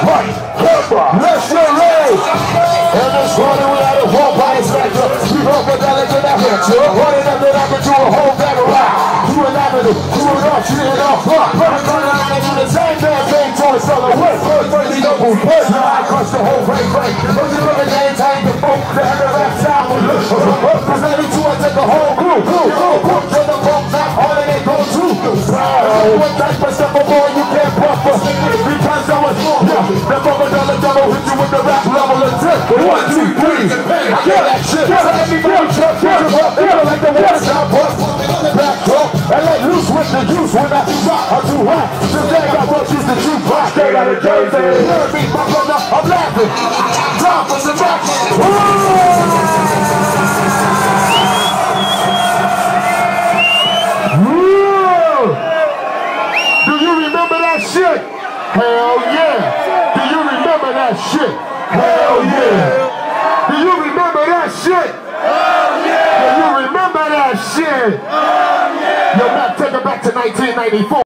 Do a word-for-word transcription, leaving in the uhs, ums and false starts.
right, let's go, raise. And this morning we had a whole body spectrum. We broke a dollar to that hit you. Running up and up and do a whole bag of rock. You and Avenue, you and off, you and off. Running down the line and do the same damn thing to a solo whip. First, double push. Now I crush the whole break break. Don't you look at the entire the folk. The head of that sound will look. Cause ninety-two I take the whole group. Put to the folk, not all of they go to. What type of stuff boy you can't buffer? Because I was yeah, the bubble dollar double hit you with the rap level of tip. One, two, three. I get that shit. So everybody jump, jump, jump, jump like the water shot bust. Back up and let loose with the juice when I rock or too hot. Today I brought you the juice box. Straight out of Jersey. Hear me, my brother, I'm laughing. Drop us the back. Do you remember that shit? Hell yeah. Do you remember that shit? Hell yeah. Do you remember that shit? Hell yeah. Do you remember that shit? Hell yeah. Yo, Matt, take it back to nineteen ninety-four.